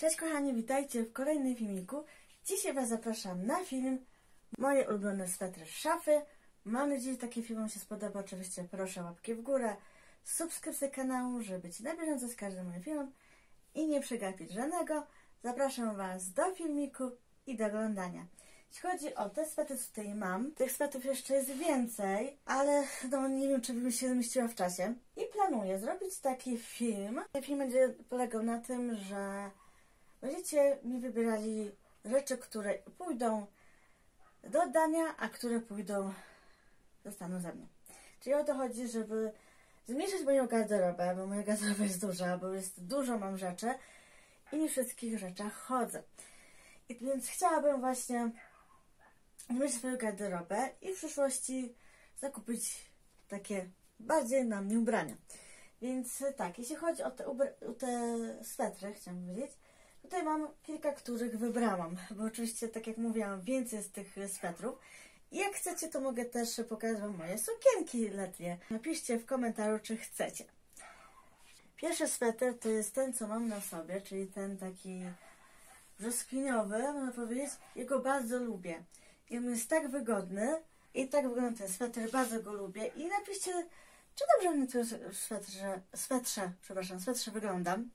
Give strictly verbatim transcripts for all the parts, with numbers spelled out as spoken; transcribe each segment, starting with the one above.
Cześć kochani, witajcie w kolejnym filmiku. Dzisiaj Was zapraszam na film Moje ulubione swetry z szafy. Mam nadzieję, że taki film Wam się spodoba. Oczywiście proszę o łapki w górę, subskrypcję kanału, żeby być na bieżąco z każdym moim filmem i nie przegapić żadnego. Zapraszam Was do filmiku i do oglądania. Jeśli chodzi o te swetry, co tutaj mam, tych swetrów jeszcze jest więcej, ale no, nie wiem, czy bym się zmieściła w czasie. I planuję zrobić taki film. Ten film będzie polegał na tym, że będziecie mi wybierali rzeczy, które pójdą do oddania, a które pójdą, zostaną ze mną. Czyli o to chodzi, żeby zmniejszyć moją garderobę, bo moja garderoba jest duża, bo jest dużo mam rzeczy i nie w wszystkich rzeczach chodzę. I więc chciałabym właśnie zmniejszyć swoją garderobę i w przyszłości zakupić takie bardziej na mnie ubrania. Więc tak, jeśli chodzi o te, o te swetry, chciałam powiedzieć, tutaj mam kilka, których wybrałam, bo oczywiście, tak jak mówiłam, więcej jest tych swetrów. I jak chcecie, to mogę też pokazać Wam moje sukienki letnie. Napiszcie w komentarzu, czy chcecie. Pierwszy sweter to jest ten, co mam na sobie, czyli ten taki brzoskwiniowy, można powiedzieć. Jego bardzo lubię. I on jest tak wygodny i tak wygląda ten sweter, bardzo go lubię. I napiszcie, czy dobrze na tym swetrze, swetrze, przepraszam, swetrze wyglądam.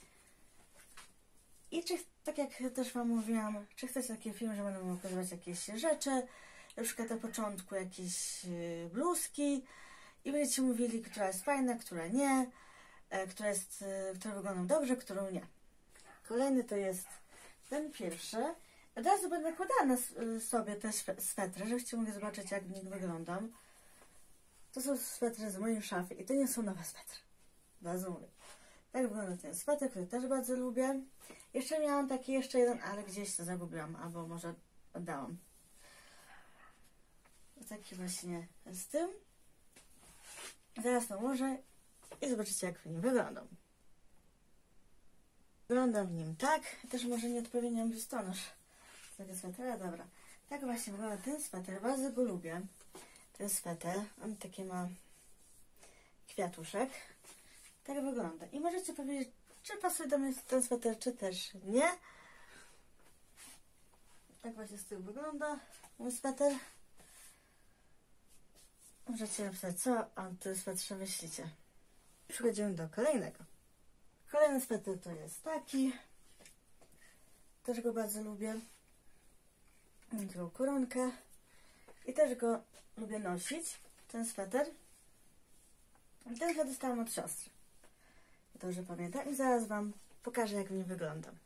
I czy, tak jak też Wam mówiłam, czy chcecie takie filmy, że będę Wam pokazywać jakieś rzeczy, na przykład na początku jakieś bluzki i będziecie mówili, która jest fajna, która nie, która, jest, która wygląda dobrze, którą nie. Kolejny to jest ten pierwszy. Od razu będę nakładała na sobie te swetry, żebyście mogli zobaczyć, jak w nich wyglądam. To są swetry z mojej szafy i to nie są nowe swetry. Od razu mówię. Tak wygląda ten sweter, który też bardzo lubię. Jeszcze miałam taki jeszcze jeden, ale gdzieś to zagubiłam, albo może oddałam. Taki właśnie z tym. Zaraz nałożę i zobaczycie, jak w nim wyglądam. Wyglądam w nim tak. Też może nie odpowiednią biustonosz tego swetera, dobra. Tak właśnie wygląda ten sweter. Bardzo go lubię. Ten sweter. On taki ma kwiatuszek. Tak wygląda. I możecie powiedzieć, czy pasuje do mnie ten sweter, czy też nie. Tak właśnie z tyłu wygląda mój sweter. Możecie napisać, co o tym swetrze myślicie. Przechodzimy do kolejnego. Kolejny sweter to jest taki. Też go bardzo lubię. Mam taką koronkę. I też go lubię nosić. Ten sweter. I ten sweter dostałam od siostry. Dobrze pamiętam. I zaraz Wam pokażę, jak w nim wyglądam.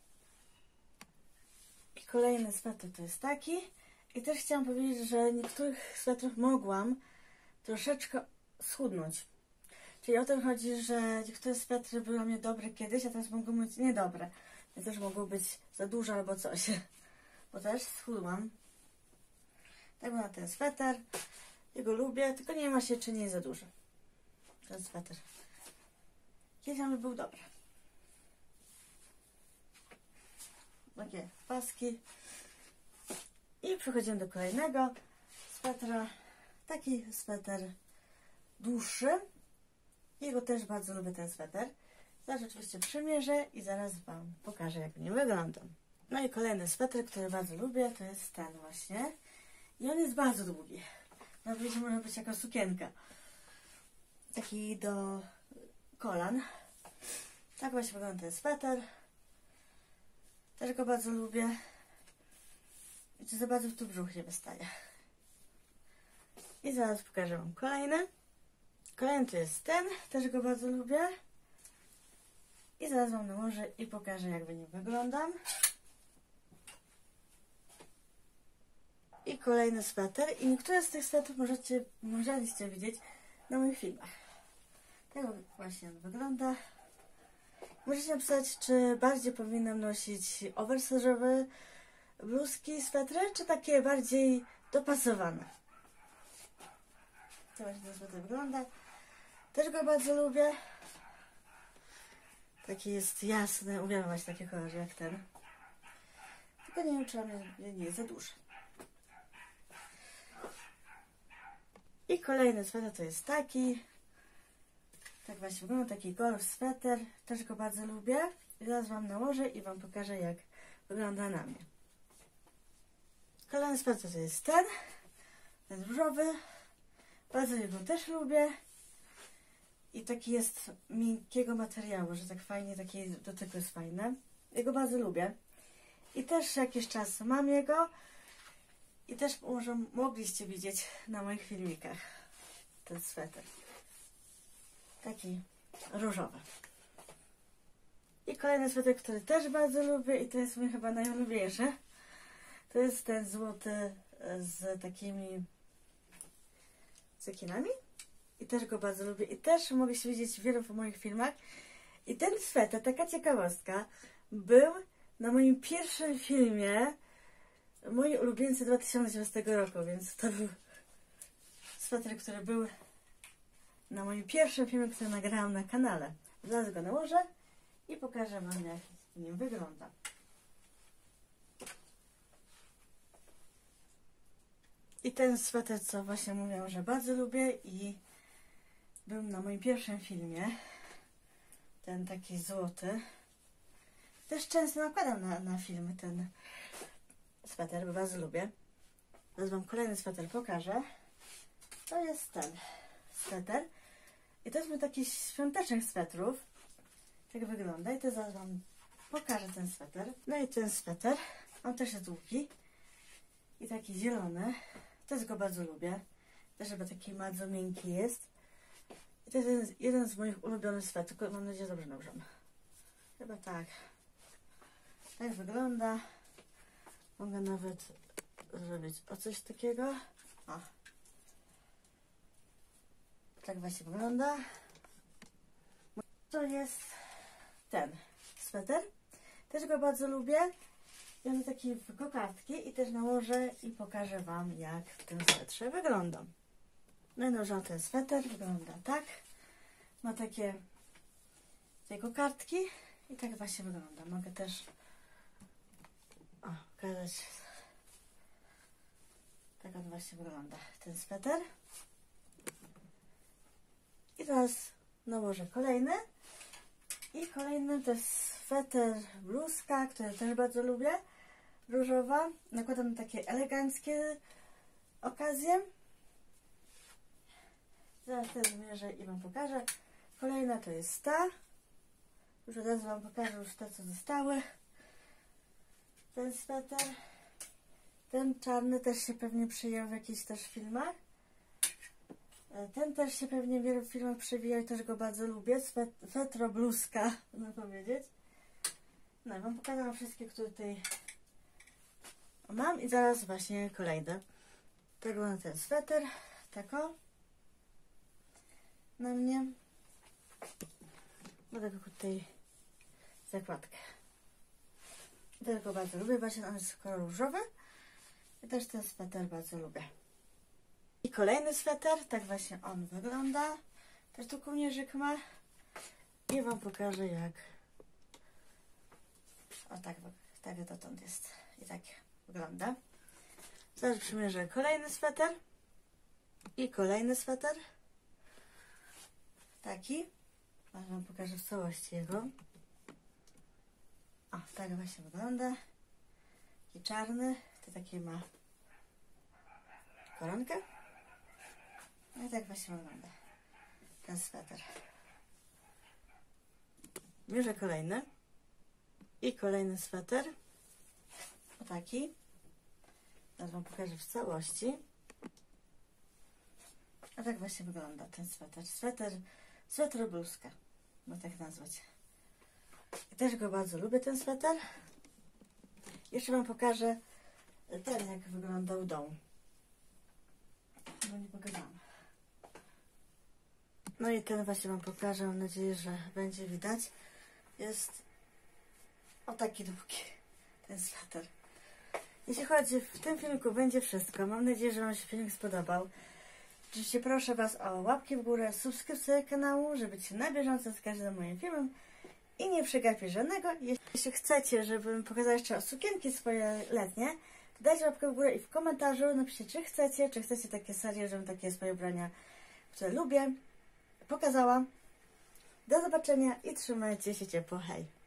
I kolejny sweter to jest taki. I też chciałam powiedzieć, że niektórych swetrów mogłam troszeczkę schudnąć. Czyli o to chodzi, że niektóre swetry były dla mnie dobre kiedyś, a teraz mogą być niedobre. Więc też mogą być za dużo albo coś. Bo też schudłam. Tak wygląda ten sweter. Jego lubię, tylko nie ma się, czy nie jest za duży. Ten sweter. Kiedyś on był dobry. Takie paski. I przechodzimy do kolejnego swetra. Taki sweter dłuższy. Jego też bardzo lubię ten sweter. Zaraz oczywiście przymierzę i zaraz Wam pokażę, jak w nim wyglądam. No i kolejny sweter, który bardzo lubię, to jest ten właśnie. I on jest bardzo długi. Nawet może być jako sukienka. Taki do kolan. Tak właśnie wygląda ten sweter. Też go bardzo lubię. I to za bardzo w tu brzuch nie wystaje. I zaraz pokażę Wam kolejny. Kolejny to jest ten. Też go bardzo lubię. I zaraz Wam nałożę i pokażę, jak w nim wyglądam. I kolejny sweter. I niektóre z tych swetrów możecie, możecie widzieć na moich filmach. Tak właśnie on wygląda. Możecie napisać, czy bardziej powinnam nosić oversize'owe bluzki, swetry, czy takie bardziej dopasowane. To właśnie ten sweter wygląda. Też go bardzo lubię. Taki jest jasny. Uwielbiam właśnie takie kolory jak ten. Tylko nie wiem, czy mnie nie jest za duży. I kolejny sweter to jest taki. Tak właśnie wygląda, taki golf sweter. Też go bardzo lubię. I zaraz Wam nałożę i Wam pokażę, jak wygląda na mnie. Kolejny sweter to jest ten, ten różowy. Bardzo jego też lubię. I taki jest miękkiego materiału, że tak fajnie, taki dotyk jest fajny. Jego bardzo lubię. I też jakiś czas mam jego. I też może mogliście widzieć na moich filmikach ten sweter. Taki różowy. I kolejny sweter, który też bardzo lubię i to jest mój chyba najulubieńszy. To jest ten złoty z takimi cekinami. I też go bardzo lubię. I też mogliście widzieć w wielu moich filmach. I ten sweter, taka ciekawostka, był na moim pierwszym filmie moi ulubieńcy dwa tysiące dwudziestego roku, więc to był sweter, który był na moim pierwszym filmie, który nagrałam na kanale. Zaraz go nałożę i pokażę Wam, jak w nim wygląda. I ten sweter, co właśnie mówiłam, że bardzo lubię i był na moim pierwszym filmie. Ten taki złoty. Też często nakładam na, na filmy ten sweter, bo bardzo lubię. Teraz Wam kolejny sweter pokażę. To jest ten sweter. I to jest mój taki świątecznych swetrów. Tak wygląda. I to zaraz Wam pokażę ten sweter. No i ten sweter. On też jest długi. I taki zielony. Też go bardzo lubię. Też chyba taki bardzo miękki jest. I to jest jeden, jeden z moich ulubionych swetrów. Mam nadzieję, że dobrze nałożę. Chyba tak. Tak wygląda. Mogę nawet zrobić o coś takiego. O. Tak właśnie wygląda. To jest ten sweter. Też go bardzo lubię. Ja mam takie kokardki i też nałożę i pokażę Wam, jak w tym swetrze wygląda. No i nałożę ten sweter. Wygląda tak. Ma takie te kokardki i tak właśnie wygląda. Mogę też o, pokazać. Tak on właśnie wygląda, ten sweter. I teraz nałożę kolejny. I kolejny to jest sweter bluzka, który też bardzo lubię. Różowa. Nakładam takie eleganckie okazje. Zaraz też zmierzę i Wam pokażę. Kolejna to jest ta. Już od razu Wam pokażę już te, co zostały. Ten sweter. Ten czarny też się pewnie przyjął w jakichś też filmach. Ten też się pewnie w wielu filmach przewijał i też go bardzo lubię. Swetro bluzka, można powiedzieć. No i Wam pokazałam wszystkie, które tutaj mam i zaraz właśnie kolejne. Tak wygląda ten sweter. Tako. Na mnie. Ma taką tutaj zakładkę. Też go bardzo lubię, właśnie on jest kolor różowy. I też ten sweter bardzo lubię. I kolejny sweter, tak właśnie on wygląda. Też tu kołnierzyk ma. I Wam pokażę, jak. O tak, tak dotąd jest. I tak wygląda. Zaraz przymierzę kolejny sweter. I kolejny sweter. Taki. Aż Wam pokażę w całości jego. O, tak właśnie wygląda. Taki czarny. To taki ma koronkę. No i tak właśnie wygląda ten sweter. Bierze kolejny. I kolejny sweter. O taki. Teraz Wam pokażę w całości. A tak właśnie wygląda ten sweter. Sweter, sweter bluzka. Można tak nazwać. I też go bardzo lubię, ten sweter. Jeszcze Wam pokażę ten, jak wyglądał dom. Bo nie pokazałam. No i ten właśnie Wam pokażę. Mam nadzieję, że będzie widać. Jest o taki długi ten sweter. Jeśli chodzi, w tym filmiku będzie wszystko. Mam nadzieję, że Wam się filmik spodobał. Oczywiście proszę Was o łapki w górę, subskrypcję kanału, żeby być na bieżąco z każdym moim filmem i nie przegapić żadnego. Jeśli chcecie, żebym pokazała jeszcze sukienki swoje letnie, dajcie łapkę w górę i w komentarzu napiszcie, czy chcecie, czy chcecie takie serie, żebym takie swoje ubrania, które lubię, pokazała. Do zobaczenia i trzymajcie się ciepło. Hej!